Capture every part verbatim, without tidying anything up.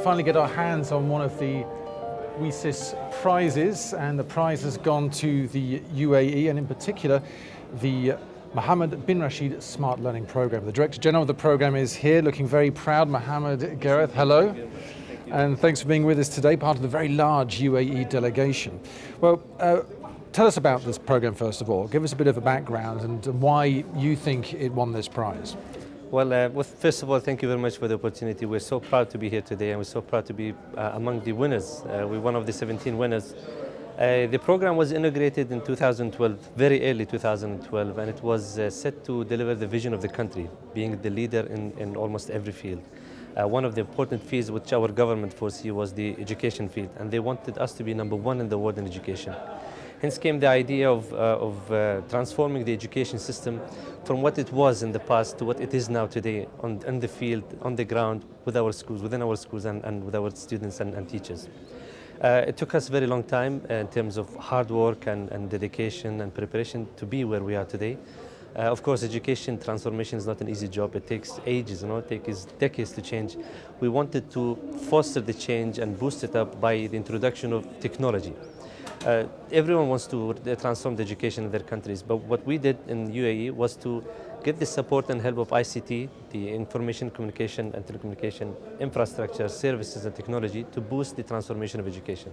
finally get our hands on one of the WSIS prizes, and the prize has gone to the U A E, and in particular the Mohammed bin Rashid Smart Learning Program. The Director General of the program is here, looking very proud. Mohammed Gareth, hello. And thanks for being with us today, part of the very large U A E delegation. Well, uh, tell us about this program first of all. Give us a bit of a background and why you think it won this prize. Well, uh, well, first of all, thank you very much for the opportunity. We're so proud to be here today, and we're so proud to be uh, among the winners. Uh, we're one of the seventeen winners. Uh, the program was inaugurated in two thousand twelve, very early two thousand twelve, and it was uh, set to deliver the vision of the country, being the leader in, in almost every field. Uh, one of the important fields which our government foresee was the education field, and they wanted us to be number one in the world in education. Hence came the idea of, uh, of uh, transforming the education system from what it was in the past to what it is now today, on, in the field, on the ground, with our schools, within our schools and, and with our students and, and teachers. Uh, it took us a very long time uh, in terms of hard work and, and dedication and preparation to be where we are today. Uh, of course, education transformation is not an easy job. It takes ages, you know, it takes decades to change. We wanted to foster the change and boost it up by the introduction of technology. Uh, everyone wants to transform the education in their countries, but what we did in U A E was to get the support and help of I C T, the information, communication and telecommunication infrastructure, services and technology to boost the transformation of education.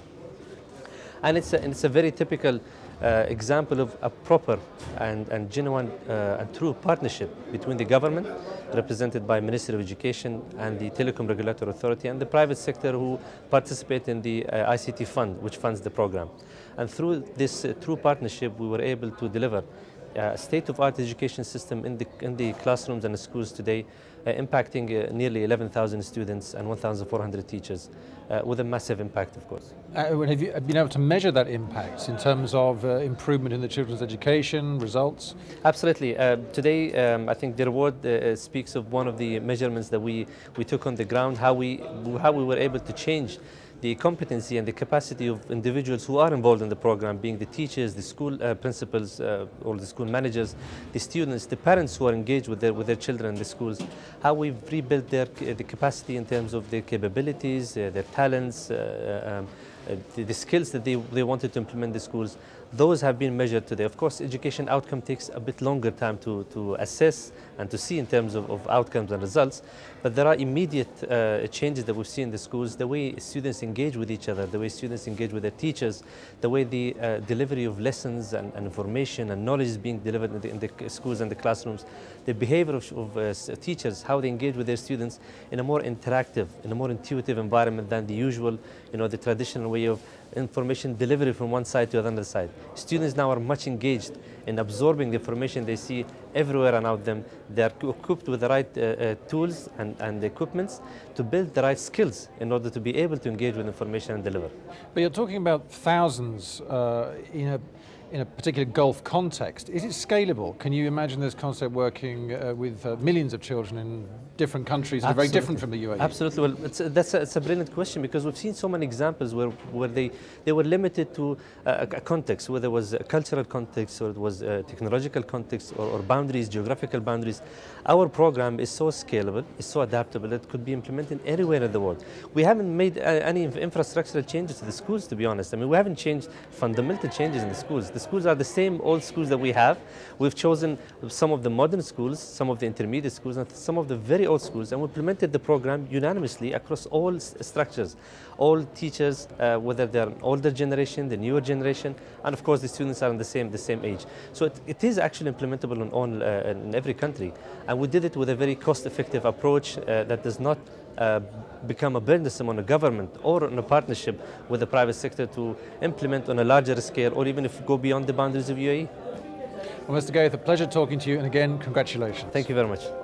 And it's a, it's a very typical uh, example of a proper and, and genuine uh, and true partnership between the government, represented by Ministry of Education, and the Telecom Regulatory Authority, and the private sector who participate in the uh, I C T fund, which funds the program. And through this uh, true partnership, we were able to deliver a state-of-art education system in the, in the classrooms and the schools today, uh, impacting uh, nearly eleven thousand students and one thousand four hundred teachers, uh, with a massive impact, of course. Uh, have you been able to measure that impact in terms of uh, improvement in the children's education, results? Absolutely. Uh, today, um, I think the reward uh, speaks of one of the measurements that we, we took on the ground, how we, how we were able to change the competency and the capacity of individuals who are involved in the program, being the teachers, the school uh, principals, uh, or the school managers, the students, the parents who are engaged with their, with their children in the schools, how we've rebuilt their, the capacity in terms of their capabilities, uh, their talents, uh, um, uh, the, the skills that they, they wanted to implement in the schools. Those have been measured today. Of course, education outcome takes a bit longer time to, to assess and to see in terms of, of outcomes and results, but there are immediate uh, changes that we see in the schools, the way students engage with each other, the way students engage with their teachers, the way the uh, delivery of lessons and, and information and knowledge is being delivered in the, in the schools and the classrooms, the behavior of, of uh, teachers, how they engage with their students in a more interactive, in a more intuitive environment than the usual, you know, the traditional way of information delivery from one side to another side. Students now are much engaged in absorbing the information they see everywhere around them. They are equipped with the right uh, uh, tools and, and equipments to build the right skills in order to be able to engage with information and deliver. But you're talking about thousands uh, in a in a particular Gulf context. Is it scalable? Can you imagine this concept working uh, with uh, millions of children in different countries that are very different from the U A E? Absolutely. Well, it's a, that's a, it's a brilliant question, because we've seen so many examples where, where they, they were limited to uh, a context, whether it was a cultural context or it was a technological context or, or boundaries, geographical boundaries. Our program is so scalable, it's so adaptable, it could be implemented anywhere in the world. We haven't made uh, any infrastructural changes to the schools, to be honest. I mean, we haven't changed fundamental changes in the schools. The schools are the same old schools that we have. We've chosen some of the modern schools, some of the intermediate schools, and some of the very old schools, and we implemented the program unanimously across all structures. All teachers, uh, whether they're an older generation, the newer generation, and of course the students are in the same, the same age. So it, it is actually implementable in, all, uh, in every country, and we did it with a very cost-effective approach uh, that does not Uh, become a burdensome on a government or on a partnership with the private sector to implement on a larger scale, or even if go beyond the boundaries of U A E. Well, Mister Gareth, a pleasure talking to you, and again, congratulations. Thank you very much.